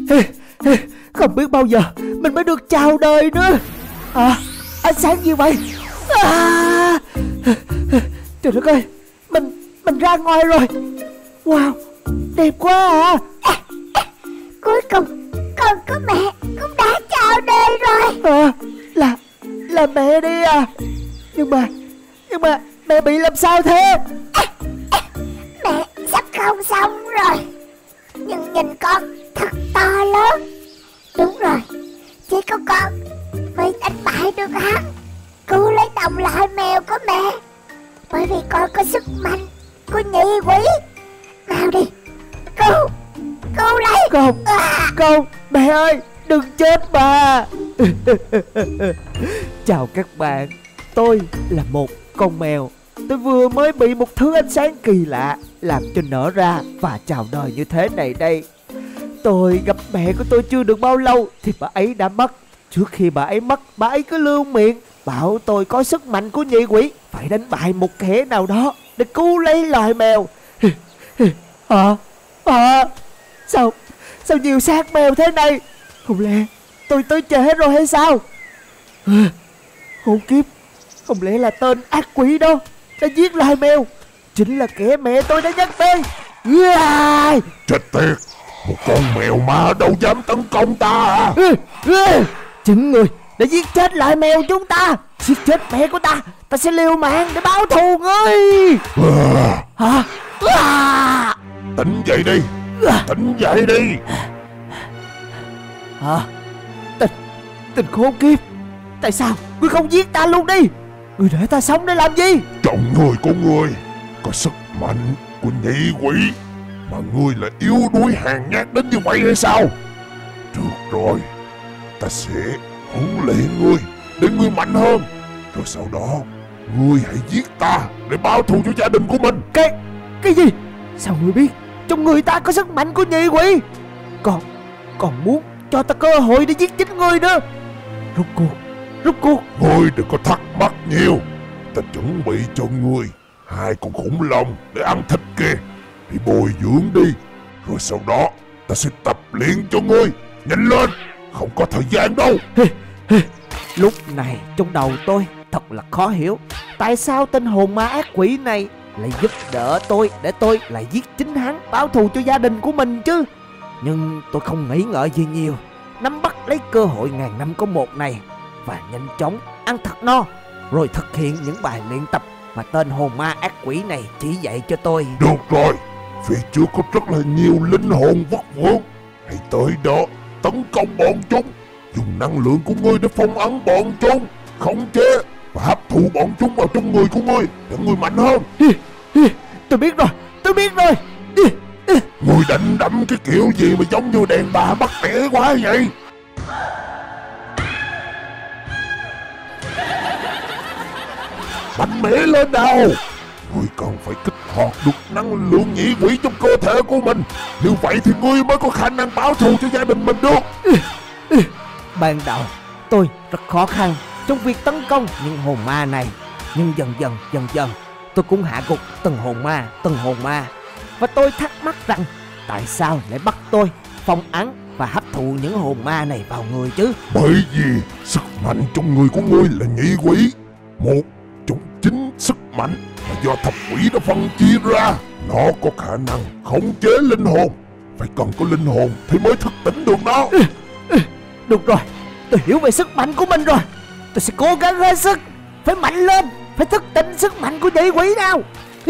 Không biết bao giờ mình mới được chào đời nữa. Ánh sáng gì vậy? Trời đất ơi, mình ra ngoài rồi. Wow, đẹp quá à. Cuối cùng con của mẹ cũng đã chào đời rồi. Là mẹ đi à? Nhưng mà mẹ bị làm sao thế? Mẹ sắp không xong rồi. Nhưng nhìn con thật to lớn. Đúng rồi, chỉ có con mới đánh bại được hắn, cứu lấy đồng loại mèo của mẹ. Bởi vì con có sức mạnh của nhị quỷ. Nào đi, cứu lấy. Không, mẹ ơi, đừng chết mà. Chào các bạn, tôi là một con mèo. Tôi vừa mới bị một thứ ánh sáng kỳ lạ làm cho nở ra và chào đời như thế này đây. Tôi gặp mẹ của tôi chưa được bao lâu thì bà ấy đã mất. Trước khi bà ấy mất, bà ấy cứ lưu miệng bảo tôi có sức mạnh của nhị quỷ, phải đánh bại một kẻ nào đó để cứu lấy loài mèo. Sao nhiều xác mèo thế này? Không lẽ tôi tới trễ rồi hay sao? Hôn kiếp, không lẽ là tên ác quỷ đó đã giết loài mèo, chính là kẻ mẹ tôi đã nhắc tới. Chết tiệt, một con mèo ma đâu dám tấn công ta à? Chính người đã giết chết loài mèo chúng ta, giết chết mẹ của ta. Ta sẽ liều mạng để báo thù ngươi. Tỉnh dậy đi, tỉnh dậy đi. Tình khốn kiếp, tại sao ngươi không giết ta luôn đi? Ngươi để ta sống để làm gì? Trong người của ngươi có sức mạnh của nhị quỷ, mà ngươi lại yếu đuối hèn nhát đến như vậy hay sao? Được rồi, ta sẽ huấn luyện ngươi để ngươi mạnh hơn, rồi sau đó ngươi hãy giết ta để báo thù cho gia đình của mình. Cái gì? Sao ngươi biết trong người ta có sức mạnh của nhị quỷ? Còn muốn cho ta cơ hội để giết chính ngươi nữa. Rốt cuộc Ngươi đừng có thắc mắc nhiều. Ta chuẩn bị cho ngươi 2 con khủng long để ăn thịt kìa. Hãy bồi dưỡng đi, rồi sau đó ta sẽ tập luyện cho ngươi. Nhanh lên, không có thời gian đâu. Lúc này trong đầu tôi thật là khó hiểu, tại sao tên hồn ma ác quỷ này lại giúp đỡ tôi để tôi lại giết chính hắn, báo thù cho gia đình của mình chứ. Nhưng tôi không nghĩ ngợi gì nhiều, nắm bắt lấy cơ hội ngàn năm có một này và nhanh chóng ăn thật no, rồi thực hiện những bài luyện tập mà tên hồn ma ác quỷ này chỉ dạy cho tôi. Được rồi, phía trước có rất là nhiều linh hồn vất vưởng. Hãy tới đó tấn công bọn chúng, dùng năng lượng của ngươi để phong ấn bọn chúng, khống chế và hấp thụ bọn chúng vào trong người của ngươi để ngươi mạnh hơn. Tôi biết rồi. Ngươi đánh đấm cái kiểu gì mà giống như đàn bà bắt đẻ quá vậy? Mạnh mẽ lên nào! Ngươi còn phải kích hoạt được năng lượng nhị quỷ trong cơ thể của mình. Như vậy thì ngươi mới có khả năng báo thù cho gia đình mình được. Ban đầu tôi rất khó khăn trong việc tấn công những hồn ma này, nhưng dần dần tôi cũng hạ gục từng hồn ma. Và tôi thắc mắc rằng tại sao lại bắt tôi phong ấn và hấp thụ những hồn ma này vào người chứ? Bởi vì sức mạnh trong người của ngươi là nhị quỷ. Một trong chính sức mạnh mà do thập quỷ đã phân chia ra. Nó có khả năng khống chế linh hồn. Phải cần có linh hồn thì mới thức tỉnh được nó. Được rồi, tôi hiểu về sức mạnh của mình rồi. Tôi sẽ cố gắng hết sức. Phải mạnh lên, phải thức tỉnh sức mạnh của nhị quỷ nào.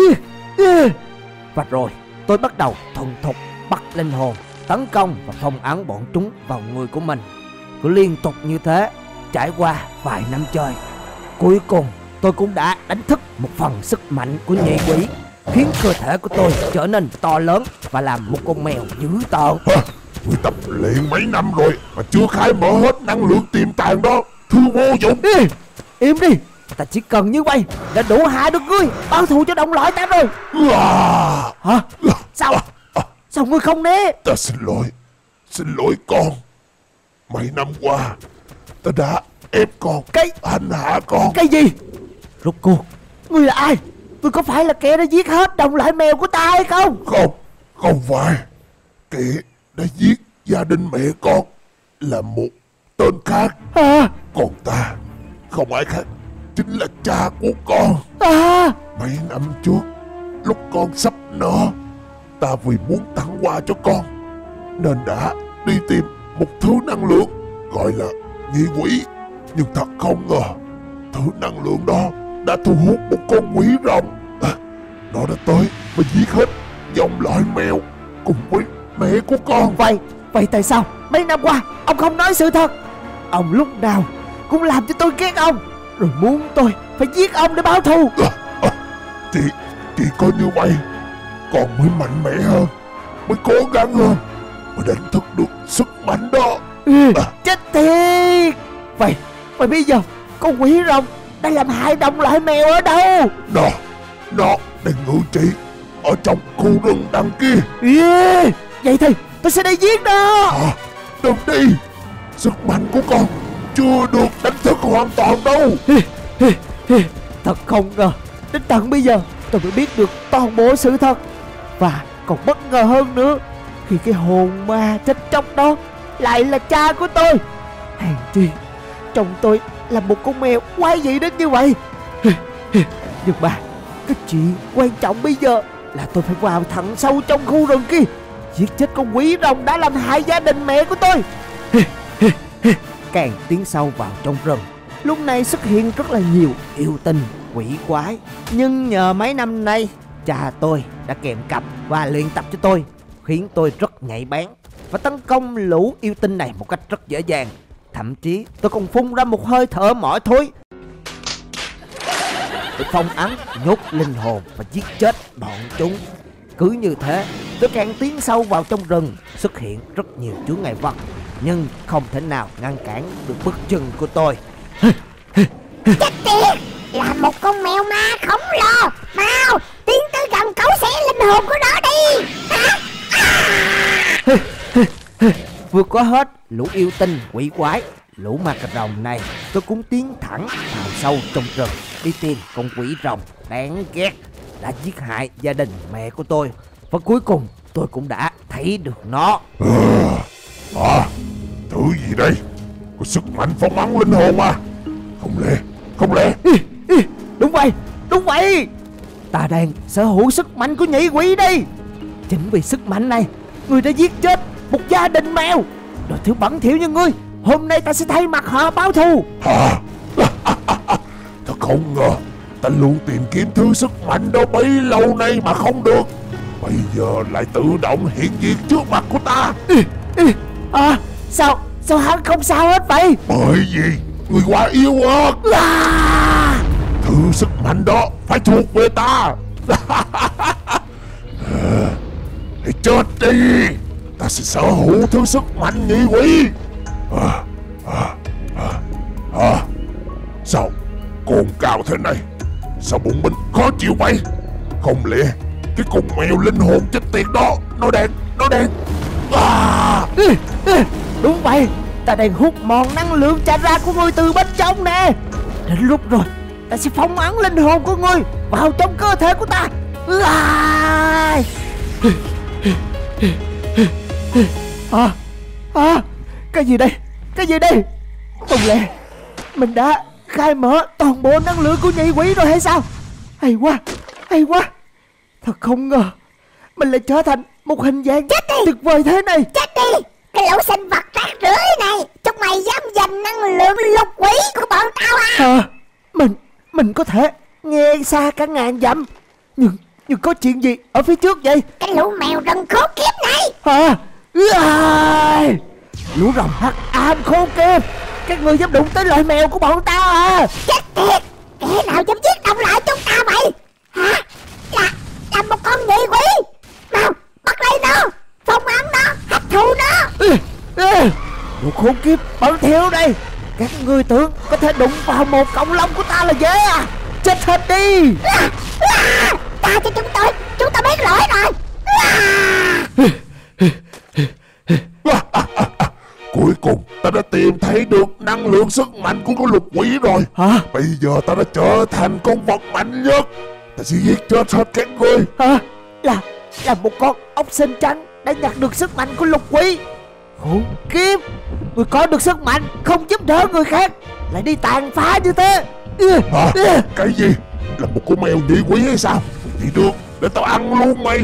Và rồi tôi bắt đầu thuần thục bắt linh hồn, tấn công và phong ấn bọn chúng vào người của mình. Cứ liên tục như thế, trải qua vài năm trời, cuối cùng tôi cũng đã đánh thức một phần sức mạnh của nhị quỷ, khiến cơ thể của tôi trở nên to lớn và làm một con mèo dữ tợn. Ngươi tập luyện mấy năm rồi mà chưa khai mở hết năng lượng tiềm tàng đó, thứ vô dụng. Im đi, ta chỉ cần như vậy đã đủ hạ được ngươi, báo thù cho đồng loại ta rồi. Hả? Sao ngươi không né? Ta xin lỗi con. Mấy năm qua ta đã ép con, hành hạ con. Cái gì? Rốt cuộc ngươi là ai? Ngươi có phải là kẻ đã giết hết đồng loại mèo của ta hay không? Không phải. Kẻ đã giết gia đình mẹ con là một tên khác. Còn ta không ai khác, chính là cha của con. Mấy năm trước, lúc con sắp nở, ta vì muốn tặng quà cho con nên đã đi tìm một thứ năng lượng gọi là nhị quỷ. Nhưng thật không ngờ, thứ năng lượng đó đã thu hút một con quỷ rồng. Nó đã tới và giết hết dòng loại mèo cùng với mẹ của con. Vậy tại sao mấy năm qua ông không nói sự thật? Ông lúc nào cũng làm cho tôi ghét ông, rồi muốn tôi phải giết ông để báo thù. Chỉ có như vậy con mới mạnh mẽ hơn, mới cố gắng hơn, mới đánh thức được sức mạnh đó. Chết tiệt. Vậy bây giờ con quỷ rồng đã làm hại đồng loại mèo ở đâu? Nó đang ngự trị ở trong khu rừng đằng kia. Vậy thì tôi sẽ đi giết nó. Đừng đi, sức mạnh của con chưa được đánh thức hoàn toàn đâu. Thật không ngờ, đến tận bây giờ tôi mới biết được toàn bộ sự thật. Và còn bất ngờ hơn nữa, khi cái hồn ma chết chóc đó lại là cha của tôi. Hèn chi chồng tôi là một con mèo quái dị đến như vậy. Nhưng mà cái chuyện quan trọng bây giờ là tôi phải vào thẳng sâu trong khu rừng kia, giết chết con quỷ rồng đã làm hại gia đình mẹ của tôi. Càng tiến sâu vào trong rừng, lúc này xuất hiện rất là nhiều yêu tinh quỷ quái. Nhưng nhờ mấy năm nay cha tôi đã kèm cặp và luyện tập cho tôi, khiến tôi rất nhạy bén và tấn công lũ yêu tinh này một cách rất dễ dàng. Thậm chí tôi còn phun ra một hơi thở mỏi thối để phong ấn, nhốt linh hồn và giết chết bọn chúng. Cứ như thế, tôi càng tiến sâu vào trong rừng, xuất hiện rất nhiều chướng ngại vật, nhưng không thể nào ngăn cản được bước chân của tôi. Chết tiệt, là một con mèo ma khổng lồ. Mau tiến tới gần cấu xé linh hồn của nó đi. Vượt qua hết lũ yêu tinh quỷ quái, lũ ma cà rồng này, tôi cũng tiến thẳng vào sâu trong rừng đi tìm con quỷ rồng đáng ghét đã giết hại gia đình mẹ của tôi. Và cuối cùng tôi cũng đã thấy được nó. Thứ gì đây? Có sức mạnh phong ấn linh hồn à? Không lẽ Đúng vậy, ta đang sở hữu sức mạnh của nhị quỷ đây. Chính vì sức mạnh này, ngươi đã giết chết một gia đình mèo. Đồ thiếu bẩn thỉu như ngươi, hôm nay ta sẽ thay mặt họ báo thù. Thật không ngờ, ta luôn tìm kiếm thứ sức mạnh đó bấy lâu nay mà không được, bây giờ lại tự động hiện diện trước mặt của ta. Sao hắn không sao hết vậy? Bởi vì người quá yếu ớt. Thứ sức mạnh đó phải thuộc về ta. Hãy chết đi, ta sẽ sở hữu thứ sức mạnh nhị quỷ. Sao cồn cao thế này? Sao bụng mình khó chịu vậy? Không lẽ cái con mèo linh hồn chết tiệt đó nó đang Đúng vậy, ta đang hút mòn năng lượng tràn ra của ngươi từ bên trong nè. Đến lúc rồi, ta sẽ phong ấn linh hồn của ngươi vào trong cơ thể của ta. Cái gì đây? Không lẽ mình đã khai mở toàn bộ năng lượng của nhị quỷ rồi hay sao? Hay quá. Thật không ngờ mình lại trở thành một hình dạng tuyệt vời thế này. Chết đi, cái lũ sinh vật rác rưởi này, chúng mày dám giành năng lượng lục quỷ của bọn tao à? Mình có thể nghe xa cả ngàn dặm, nhưng có chuyện gì ở phía trước vậy? Cái lũ mèo rừng khốn kiếp này. Lũ rồng hắc ám khốn kiếp, các người dám đụng tới loại mèo của bọn tao à? Chết tiệt, kẻ nào dám giết đồng loại chúng ta vậy? Hả? Là một con nhị quỷ. Mau bắt lấy nó, phong ấn nó, hấp thụ nó. Lũ khốn kiếp bẩn thỉu đây, các ngươi tưởng có thể đụng vào một cọng lông của ta là dễ à? Chết hết đi. Ta cho chúng ta biết lỗi rồi. Cuối cùng ta đã tìm thấy được năng lượng sức mạnh của con lục quỷ rồi. Hả? Bây giờ ta đã trở thành con vật mạnh nhất. Ta sẽ giết chết hết các ngươi. Hả? Là một con ốc sên trắng đã nhặt được sức mạnh của lục quỷ. Khốn kiếp, người có được sức mạnh không giúp đỡ người khác, lại đi tàn phá như thế. Hả? Cái gì? Là một con mèo nhị quỷ hay sao? Thì được, để tao ăn luôn mày.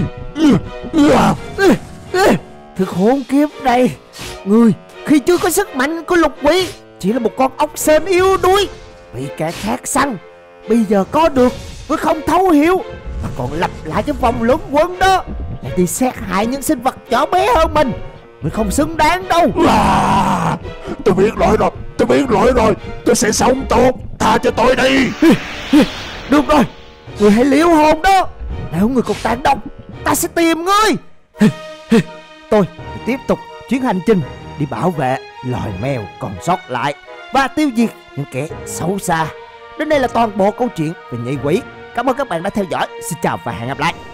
Thứ khốn kiếp này, người khi chưa có sức mạnh của lục quỷ chỉ là một con ốc sên yếu đuối, bị kẻ khác săn. Bây giờ có được với không thấu hiểu, mà còn lặp lại cái vòng luẩn quẩn đó, lại đi sát hại những sinh vật nhỏ bé hơn mình. Mình không xứng đáng đâu. Tôi biết lỗi rồi, tôi sẽ sống tốt, tha cho tôi đi. Được rồi, người hãy liều hồn đó. Nếu người còn tàn độc, ta sẽ tìm ngươi. Tôi tiếp tục chuyến hành trình đi bảo vệ loài mèo còn sót lại và tiêu diệt những kẻ xấu xa. Đến đây là toàn bộ câu chuyện về nhị quỷ. Cảm ơn các bạn đã theo dõi. Xin chào và hẹn gặp lại.